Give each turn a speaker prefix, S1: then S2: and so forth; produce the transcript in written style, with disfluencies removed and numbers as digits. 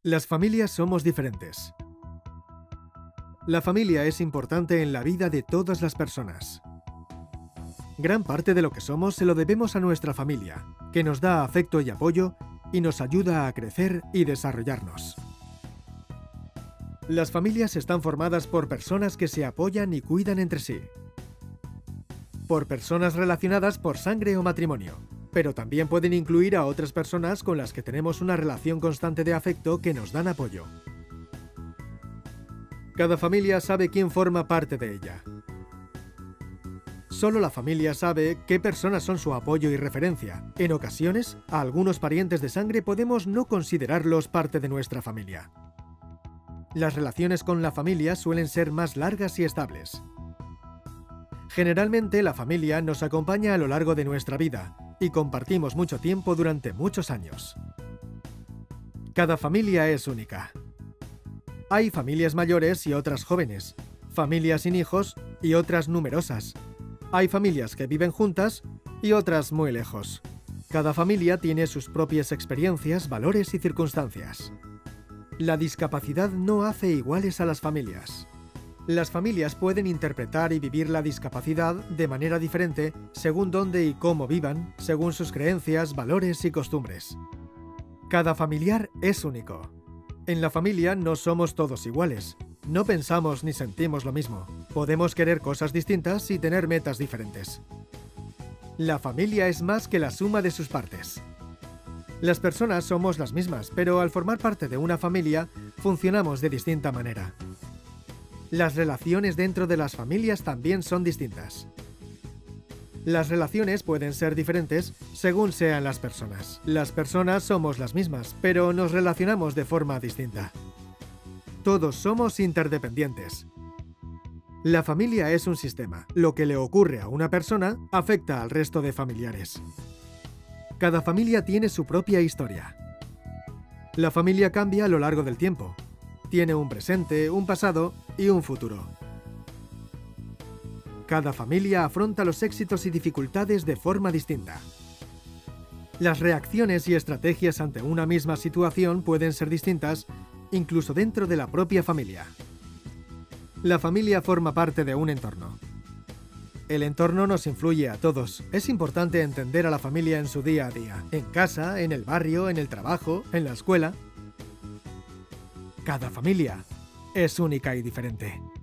S1: Las familias somos diferentes. La familia es importante en la vida de todas las personas. Gran parte de lo que somos se lo debemos a nuestra familia, que nos da afecto y apoyo y nos ayuda a crecer y desarrollarnos. Las familias están formadas por personas que se apoyan y cuidan entre sí. Por personas relacionadas por sangre o matrimonio, pero también pueden incluir a otras personas con las que tenemos una relación constante de afecto que nos dan apoyo. Cada familia sabe quién forma parte de ella. Solo la familia sabe qué personas son su apoyo y referencia. En ocasiones, a algunos parientes de sangre podemos no considerarlos parte de nuestra familia. Las relaciones con la familia suelen ser más largas y estables. Generalmente, la familia nos acompaña a lo largo de nuestra vida y compartimos mucho tiempo durante muchos años. Cada familia es única. Hay familias mayores y otras jóvenes, familias sin hijos y otras numerosas. Hay familias que viven juntas y otras muy lejos. Cada familia tiene sus propias experiencias, valores y circunstancias. La discapacidad no hace iguales a las familias. Las familias pueden interpretar y vivir la discapacidad de manera diferente según dónde y cómo vivan, según sus creencias, valores y costumbres. Cada familiar es único. En la familia no somos todos iguales. No pensamos ni sentimos lo mismo. Podemos querer cosas distintas y tener metas diferentes. La familia es más que la suma de sus partes. Las personas somos las mismas, pero al formar parte de una familia, funcionamos de distinta manera. Las relaciones dentro de las familias también son distintas. Las relaciones pueden ser diferentes según sean las personas. Las personas somos las mismas, pero nos relacionamos de forma distinta. Todos somos interdependientes. La familia es un sistema. Lo que le ocurre a una persona afecta al resto de familiares. Cada familia tiene su propia historia. La familia cambia a lo largo del tiempo. Tiene un presente, un pasado y un futuro. Cada familia afronta los éxitos y dificultades de forma distinta. Las reacciones y estrategias ante una misma situación pueden ser distintas, incluso dentro de la propia familia. La familia forma parte de un entorno. El entorno nos influye a todos. Es importante entender a la familia en su día a día, en casa, en el barrio, en el trabajo, en la escuela. Cada familia es única y diferente.